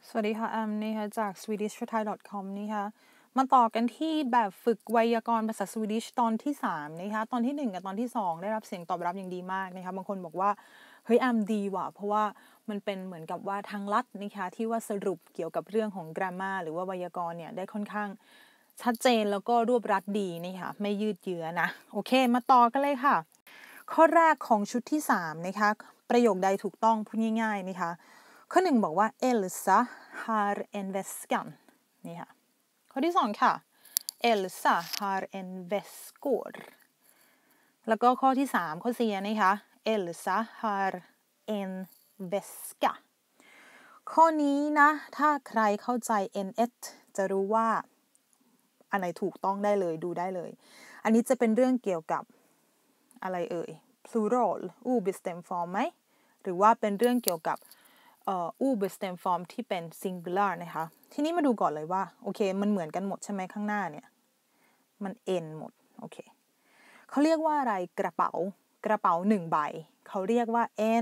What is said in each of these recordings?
สวัสดีค่ะแอมนะคะจาก swedishforthai.com นะคะมาต่อกันที่แบบฝึกไวยากรณ์ภาษาสวีดิชตอนที่3นะคะตอนที่1กับตอนที่2ได้รับเสียงตอบรับอย่างดีมากนะคะบางคนบอกว่าเฮ้ยแอมดีว่ะเพราะว่ามันเป็นเหมือนกับว่าทางลัดนะคะที่ว่าสรุปเกี่ยวกับเรื่องของ grammar หรือว่าไวยากรณ์เนี่ยได้ค่อนข้างชัดเจนแล้วก็รวบรัดดีนะคะไม่ยืดเยื้อนะโอเคมาต่อกันเลยค่ะข้อแรกของชุดที่3นะคะประโยคใดถูกต้องพูดง่ายๆนะคะข้อ1บอกว่า Elsa har en väskan นี่ค่ะข้อที่2ค่ะ Elsa har en väskor แล้วก็ข้อที่3ข้อ4นะคะ Elsa har en väska ข้อนี้นะถ้าใครเข้าใจ NS จะรู้ว่าอันไหนถูกต้องได้เลยดูได้เลยอันนี้จะเป็นเรื่องเกี่ยวกับอะไรเอ่ย plural obestämd form ไหมหรือว่าเป็นเรื่องเกี่ยวกับobestämd form ที่เป็น singular นะคะทีนี้มาดูก่อนเลยว่าโอเคมันเหมือนกันหมดใช่ไหมข้างหน้าเนี่ยมัน n หมดโอเคเขาเรียกว่าอะไรกระเป๋1ใบเขาเรียกว่า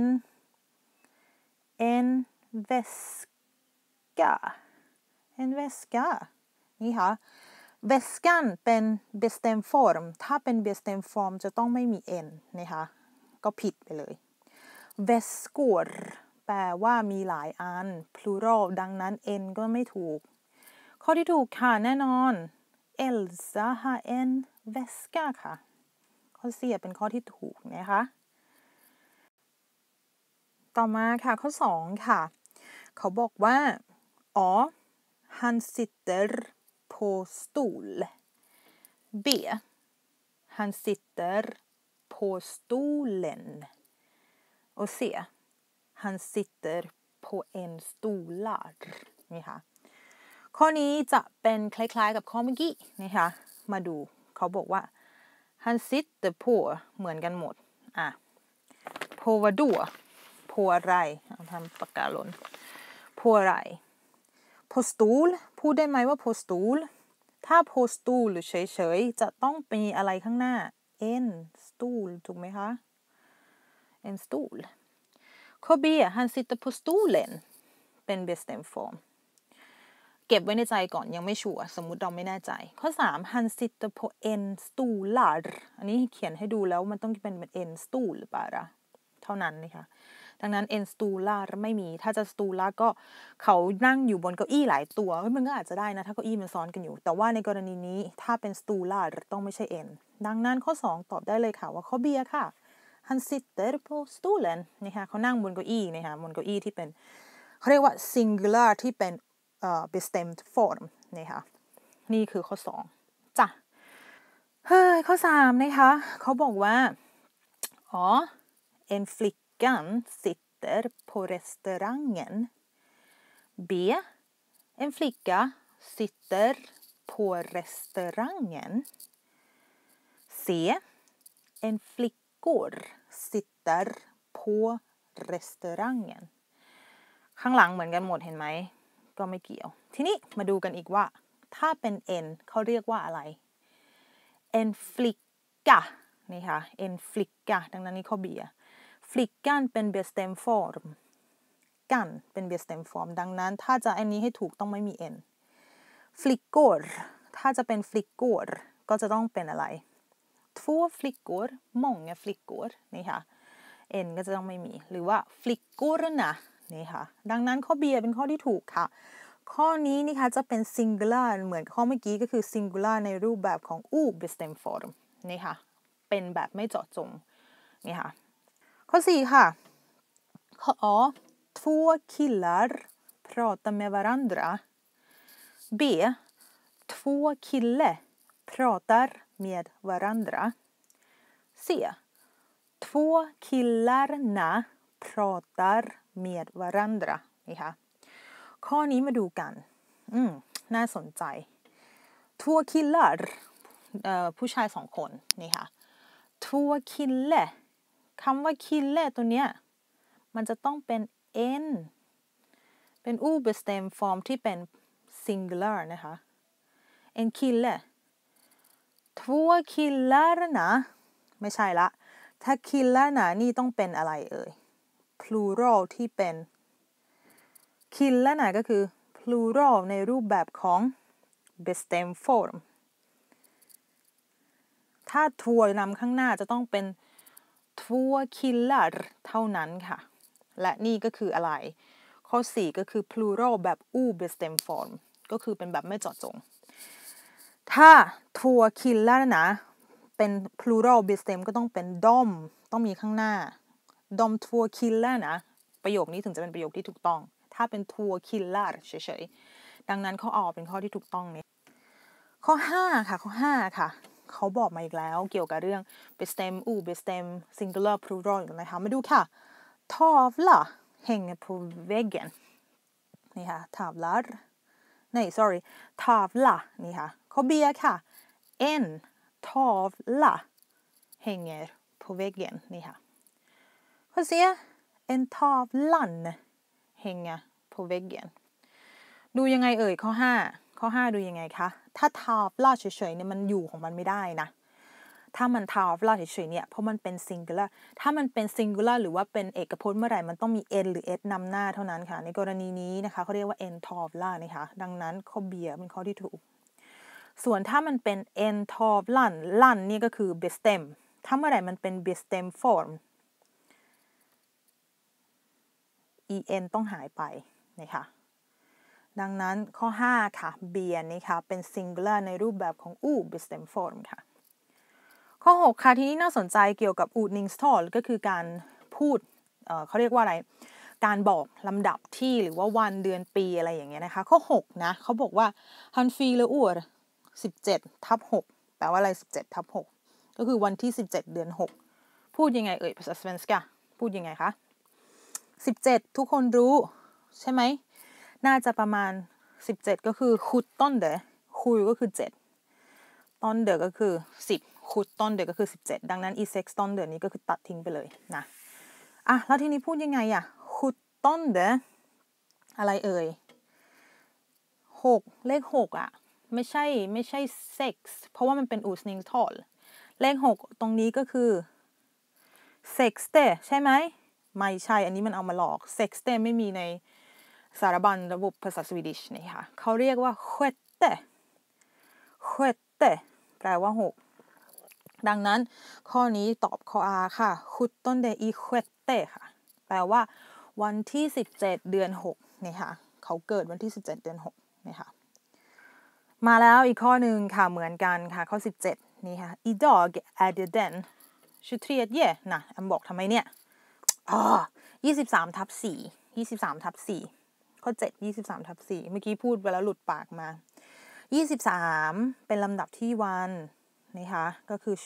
en väskaนี่ค่ะ väskan เป็น bestämd form ถ้าเป็น bestämd form จะต้องไม่มี n นะคะก็ผิดไปเลย väskor แปลว่ามีหลายอัน plural ดังนั้น n ก็ไม่ถูกข้อที่ถูกค่ะแน่นอน Elsa har en väska ค่ะข้อ4เป็นข้อที่ถูกนะคะต่อมาค่ะข้อ2ค่ะเขาบอกว่าอ๋อ han sitter på stol B han sitter på stolen och C han sitter på en stolar นี่ค่ะข้อนี้จะเป็นคล้ายๆกับข้อเมื่อกี้นะคะมาดูเขาบอกว่า han sitter på เหมือนกันหมดpå vad då på อะไรทำปากกาล้น på อะไร på stol พูดได้ไหมว่า på stol ถ้า på stol เฉยๆจะต้องมีอะไรข้างหน้า en stol ถูกไหมคะ en stol ข้อ B han sitter på stolen เป็น bestämd form เก็บไว้ในใจก่อนยังไม่ชัวร์สมมุติเราไม่แน่ใจข้อ3 han sitter på en stolar อันนี้เขียนให้ดูแล้วมันต้องเป็น en stol หรือเปล่าเท่านั้นนะคะดังนั้น en stolar ไม่มีถ้าจะ stolar ก็เขานั่งอยู่บนเก้าอี้หลายตัวมันก็อาจจะได้นะถ้าเก้าอี้มันซ้อนกันอยู่แต่ว่าในกรณีนี้ถ้าเป็น stolar ต้องไม่ใช่ en ดังนั้นข้อ2ตอบได้เลยค่ะว่าข้อ B ค่ะ han sitter på stolen นะคะเขานั่งบนเก้าอี้นะคะบนเก้าอี้ที่เป็นเขาเรียกว่า singular ที่เป็นbestämd form นะคะนี่คือข้อ2จ้ะข้อ3นะคะเขาบอกว่าอ๋อ en flickan sitter på restaurangen B en flicka sitter på restaurangen C en flickor sitter på restaurangen ข้างหลังเหมือนกันหมดเห็นไหมก็ไม่เกี่ยวทีนี้มาดูกันอีกว่าถ้าเป็น n เขาเรียกว่าอะไร en flicka นี่ค่ะ en flicka ดังนั้นนี่ข้อ B flickan เป็น bestämd form กันเป็น bestämd form ดังนั้นถ้าจะอันนี้ให้ถูกต้องไม่มี n flickor ถ้าจะเป็น flickor ก็จะต้องเป็นอะไร två flickor många flickor นี่ค่ะ n ก็จะต้องไม่มีหรือว่า flickorna นี่ค่ะดังนั้นข้อ B เป็นข้อที่ถูกค่ะข้อนี้นะคะจะเป็น singular เหมือนข้อเมื่อกี้ก็คือ singular ในรูปแบบของ obestämd form นี่ค่ะเป็นแบบไม่เจาะจงนี่ค่ะข้อ4ค่ะข้อ två killar pratar med varandra B två kille pratar med varandra C två killarna pratar med varandra นี่ค่ะข้อนี้มาดูกันน่าสนใจ två killar ผู้ชาย2คนนี่ค่ะ två kille คำว่า kille ตัวเนี้ยมันจะต้องเป็น n เป็น obestämd form ที่เป็น singular นะคะ en kille två killarna ไม่ใช่ละถ้า killarna นี่ต้องเป็นอะไรเอ่ย plural ที่เป็น killarna ก็คือ plural ในรูปแบบของ bestämd form ถ้า två นำข้างหน้าจะต้องเป็น två killar เท่านั้นค่ะและนี่ก็คืออะไรข้อ4ก็คือ plural แบบ obestämd form ก็คือเป็นแบบไม่เจาะจงถ้า två killar นะเป็น plural bestämd ก็ต้องเป็น dom ต้องมีข้างหน้า dom två killar นะประโยคนี้ถึงจะเป็นประโยคที่ถูกต้องถ้าเป็น två killar เฉยๆดังนั้นข้ออเป็นข้อที่ถูกต้องนี้ข้อ5ค่ะข้อ5ค่ะเขาบอกมาอีกแล้วเกี่ยวกับเรื่อง bestämd obestämd singular plural อยู่นะคะมาดูค่ะ tavla hänger på väggen นี่ค่ะ tavlar nej sorry tavla นี่ค่ะข้อ B ค่ะ en tavla hänger på väggen นี่ค่ะข้อ C en tavlan hänger på väggen ดูยังไงเอ่ยข้อ5ดูยังไงคะถ้า tavla เฉยๆเนี่ยมันอยู่ของมันไม่ได้นะถ้ามัน tavla เฉยๆเนี่ยเพราะมันเป็น singular ถ้ามันเป็น singular หรือว่าเป็นเอกพจน์เมื่อไหร่มันต้องมี n หรือ s นำหน้าเท่านั้นค่ะในกรณีนี้นะคะเขาเรียกว่า en tavla นะคะดังนั้นข้อ B เป็นข้อที่ถูกส่วนถ้ามันเป็น en tavlan ลั่นนี่ก็คือ bestämd ถ้าเมื่อไหร่มันเป็น bestämd form en ต้องหายไปนะคะดังนั้นข้อ5ค่ะ B นะคะเป็น singular ในรูปแบบของ obestämd form ค่ะข้อ6ค่ะทีนี้น่าสนใจเกี่ยวกับ ordningstal ก็คือการพูดเขาเรียกว่าอะไรการบอกลำดับที่หรือว่าวันเดือนปีอะไรอย่างเงี้ยนะคะข้อ6นะเขาบอกว่า han fyller år 17/6แปลว่าอะไร17/6ก็คือวันที่17เดือน6พูดยังไงเอ่ยภาษาสเปนสกาพูดยังไงคะ17ทุกคนรู้ใช่ไหมน่าจะประมาณ17ก็คือ17คุยก็คือ7ต้นเดือนก็คือ10ต้นเดือนก็คือ17ดังนั้นอี6ต้นเดือนนี้ก็คือตัดทิ้งไปเลยนะแล้วทีนี้พูดยังไงต้นเดือนอะไรเอ่ย6เลข6ไม่ใช่6เพราะว่ามันเป็น ordningstal เลข6ตรงนี้ก็คือ6ใช่ไหมไม่ใช่อันนี้มันเอามาหลอก6ไม่มีในสารบัญระบบภาษาสวีดิชนะคะเขาเรียกว่าsjätteแปลว่า6ดังนั้นข้อนี้ตอบข้อ A ค่ะ17i sjätteค่ะแปลว่าวันที่17เดือน6นะคะเขาเกิดวันที่17เดือน6นะคะมาแล้วอีกข้อหนึ่งค่ะเหมือนกันค่ะข้อ17นี่ค่ะ idag är det den 23นะแอมบอกทำไมเนี่ย23/4ข้อ7 23/4เมื่อกี้พูดไปแล้วหลุดปากมา23เป็นลำดับที่วันนะคะก็คือ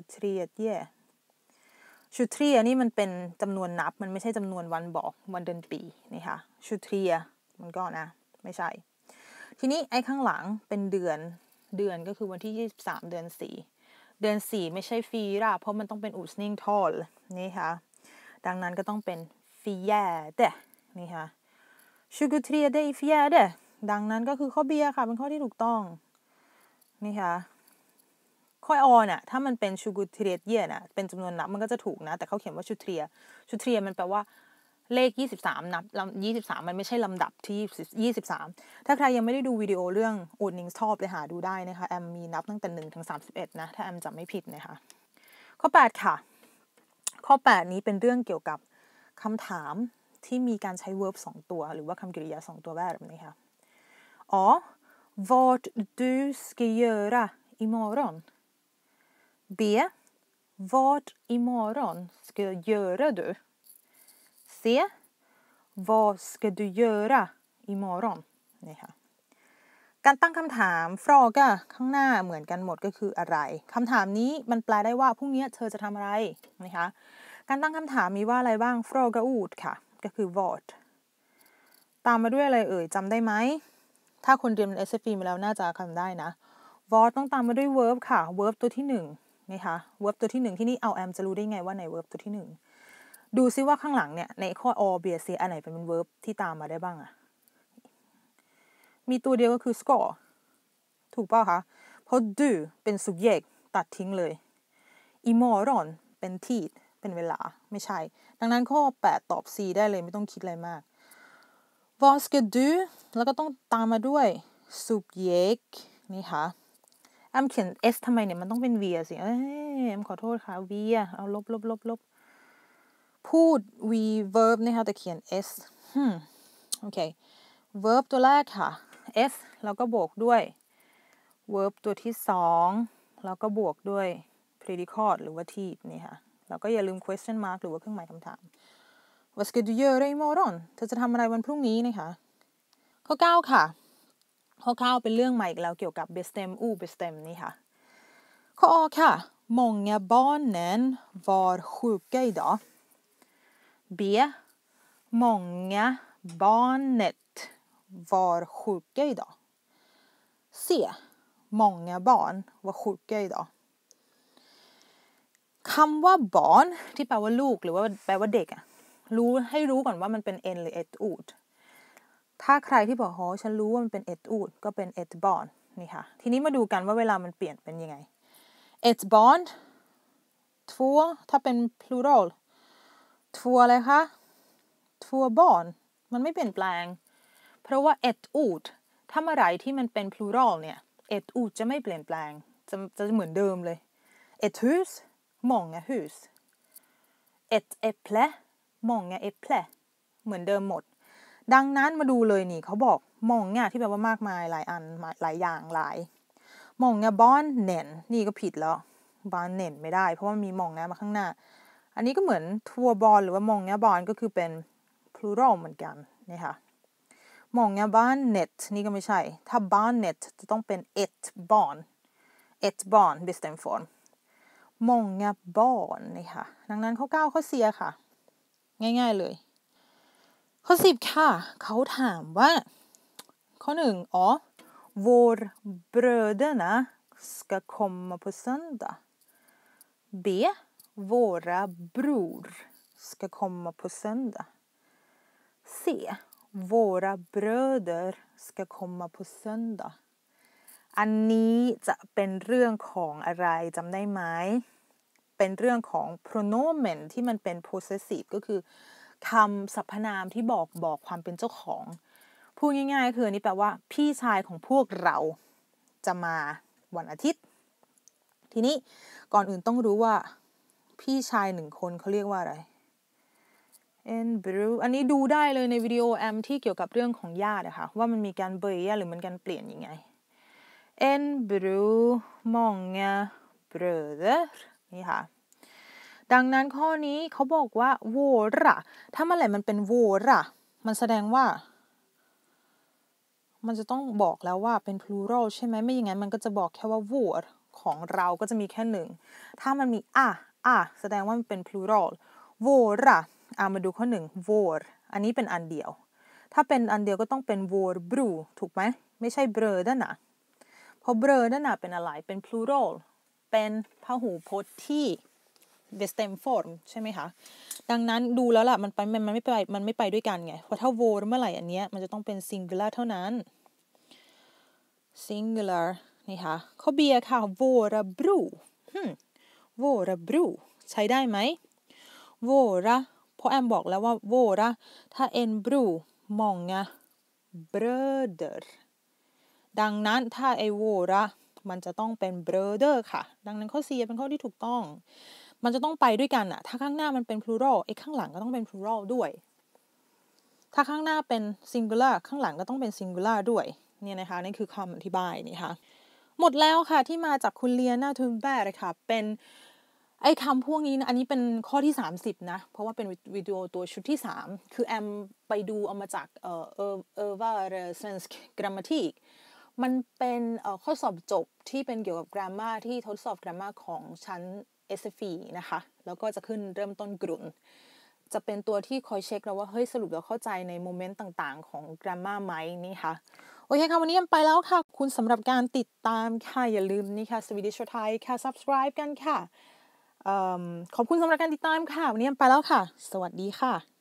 23นี่มันเป็นจำนวนนับมันไม่ใช่จำนวนวันบอกวันเดือนปีนะคะ23มันก็นะไม่ใช่ทีนี้ไอ้ข้างหลังเป็นเดือนก็คือวันที่23เดือน4ไม่ใช่ฟีราเพราะมันต้องเป็นอุสนิงทอลนี่ค่ะดังนั้นก็ต้องเป็นfjärdeนี่ค่ะ23 i fjärdeดังนั้นก็คือข้อ B ค่ะเป็นข้อที่ถูกต้องนี่ค่ะข้อ อน่ะถ้ามันเป็น23น่ะเป็นจำนวนนับมันก็จะถูกนะแต่เขาเขียนว่าชูเทรียมันแปลว่าเลข23นับ23มันไม่ใช่ลำดับที่23ถ้าใครยังไม่ได้ดูวิดีโอเรื่อง ordningstal ไปหาดูได้นะคะแอมมีนับตั้งแต่1ถึง31นะถ้าแอมจำไม่ผิดนะคะข้อ8ค่ะข้อ8นี้เป็นเรื่องเกี่ยวกับคำถามที่มีการใช้ verb 2ตัวหรือว่าคำกริยา2ตัวแบบนี้ค่ะvad du ska göra imorgon B vad imorgon ska göra du C vad ska du göra imorgon นี่ค่ะการตั้งคำถาม fråga ข้างหน้าเหมือนกันหมดก็คืออะไรคำถามนี้มันแปลได้ว่าพรุ่งนี้เธอจะทำอะไรนะคะการตั้งคำถามมีว่าอะไรบ้าง fråga ord ค่ะก็คือ vad ตามมาด้วยอะไรเอ่ยจำได้ไหมถ้าคนเรียน SFP มาแล้วน่าจะจำได้นะ vad ต้องตามมาด้วย verb ค่ะ verb ตัวที่1นะคะ verb ตัวที่1ที่นี่เอาแอมจะรู้ได้ไงว่าใน verb ตัวที่1ดูซิว่าข้างหลังเนี่ยในข้อ or b c อันไหนเป็น verb ที่ตามมาได้บ้างมีตัวเดียวก็คือ ska ถูกป่ะคะเพราะ du เป็น subject ตัดทิ้งเลย imorgon เป็น tid เป็นเวลาไม่ใช่ดังนั้นข้อ8ตอบ C ได้เลยไม่ต้องคิดอะไรมาก vad ska du แล้วก็ต้องตามมาด้วย subjekt นี่ค่ะแอมเขียน s ทำไมเนี่ยมันต้องเป็น v สิแอมขอโทษค่ะ v เอาลบพูด v verb นะคะแต่เขียน s โอเค verb ตัวแรกค่ะ s แล้วก็บวกด้วย verb ตัวที่สองแล้วก็บวกด้วย predicate หรือว่า ที่นี่ค่ะแล้วก็อย่าลืม question mark หรือว่าเครื่องหมายคำถาม Vad ska du göra imorgon เธอจะทำอะไรวันพรุ่งนี้นะคะข้อ9ค่ะข้อ9เป็นเรื่องใหม่อีกแล้วเกี่ยวกับ bestäm obestäm นี่ค่ะข้อค่ะ många barnen var sjuka idag B många barnet var sjuka idag C många barn var sjuka idag คำว่า barn ที่แปลว่าลูกหรือว่าแปลว่าเด็กอะให้รู้ก่อนว่ามันเป็น n หรือ et ord ถ้าใครที่บอกฉันรู้ว่ามันเป็น et ord ก็เป็น et barn นี่ค่ะทีนี้มาดูกันว่าเวลามันเปลี่ยนเป็นยังไง et barn två ถ้าเป็น plural två อะไรคะ två barn มันไม่เปลี่ยนแปลงเพราะว่า et ord ถ้าเมื่อไหร่ที่มันเป็น plural เนี่ย et ord จะไม่เปลี่ยนแปลงจะเหมือนเดิมเลย et hus många hus ett äpple många äpple เหมือนเดิมหมดดังนั้นมาดูเลยนี่เขาบอกmångaที่แปลว่ามากมายหลายอันหลายอย่างหลาย många barnen นี่ก็ผิดแล้ว barnen ไม่ได้เพราะว่ามีmångaมาข้างหน้าอันนี้ก็เหมือน två barn หรือว่าmånga barn ก็คือเป็น plural เหมือนกันนะคะmånga barnet นี่ก็ไม่ใช่ถ้า barnet จะต้องเป็น ett barn bestämd form många barn นี่ค่ะดังนั้นข้อ9ข้อเสียค่ะง่ายๆเลยข้อ10ค่ะเขาถามว่าข้อ1vår bröderna ska komma på söndag B våra bror ska komma på söndag C våra bröder ska komma på söndag อันนี้จะเป็นเรื่องของอะไรจำได้ไหมเป็นเรื่องของ pronomen ที่มันเป็น possessive ก็คือคำสรรพนามที่บอกความเป็นเจ้าของพูดง่ายๆคืออันนี้แปลว่าพี่ชายของพวกเราจะมาวันอาทิตย์ทีนี้ก่อนอื่นต้องรู้ว่าพี่ชาย1คนเขาเรียกว่าอะไรen bror อันนี้ดูได้เลยในวิดีโอแอมที่เกี่ยวกับเรื่องของญาตินะคะว่ามันมีการเบยหรือมันการเปลี่ยนยังไง en bror många bröder นี่ค่ะดังนั้นข้อนี้เขาบอกว่า våra ถ้าเมื่อไหร่มันเป็น våra มันแสดงว่ามันจะต้องบอกแล้วว่าเป็น plural ใช่ไหมไม่อย่างนั้นมันก็จะบอกแค่ว่า vår ของเราก็จะมีแค่1ถ้ามันมีแสดงว่ามันเป็น plural våra มาดูข้อ1 vår อันนี้เป็นอันเดียวถ้าเป็นอันเดียวก็ต้องเป็น vår bror ถูกไหมไม่ใช่ bröderna เพราะ bröderna เป็นอะไรเป็น plural เป็นพหูพจน์ที่ bestämd form ใช่ไหมคะดังนั้นดูแล้วล่ะมันไม่ไปด้วยกันไงเพราะถ้า vår เมื่อไหร่อันเนี้ยมันจะต้องเป็น singular เท่านั้น singular นี่ค่ะข้อ B ค่ะ våra bror våra bror ใช้ได้ไหม våra เพราะแอมบอกแล้วว่า våra ถ้า en bror många bröder ดังนั้นถ้าไอ้ våra มันจะต้องเป็น bröder ค่ะดังนั้นข้อ C เป็นข้อที่ถูกต้องมันจะต้องไปด้วยกันอะถ้าข้างหน้ามันเป็น plural ไอ้ข้างหลังก็ต้องเป็น plural ด้วยถ้าข้างหน้าเป็น singular ข้างหลังก็ต้องเป็น singular ด้วยเนี่ยนะคะนี่คือคำอธิบายนี่ค่ะหมดแล้วค่ะที่มาจากคุณเลียนาทุนแบร์ค่ะเป็นไอ้คำพวกนี้นะอันนี้เป็นข้อที่30นะเพราะว่าเป็นวิดีโอตัวชุดที่3คือแอมไปดูเอามาจากsvensk grammatik มันเป็นข้อสอบจบที่เป็นเกี่ยวกับ grammar ที่ทดสอบ grammar ของชั้น SFE นะคะแล้วก็จะขึ้นเริ่มต้นกลุ่นจะเป็นตัวที่คอยเช็คเราว่าเฮ้ยสรุปเราเข้าใจในโมเมนต์ต่างๆของ grammar ไหมนี่ค่ะโอเคค่ะวันนี้ไปแล้วค่ะคุณสำหรับการติดตามค่ะอย่าลืมนี่ค่ะ Swedish or Thai ค่ะ subscribe กันค่ะขอบคุณสำหรับการติดตามค่ะวันนี้ไปแล้วค่ะสวัสดีค่ะ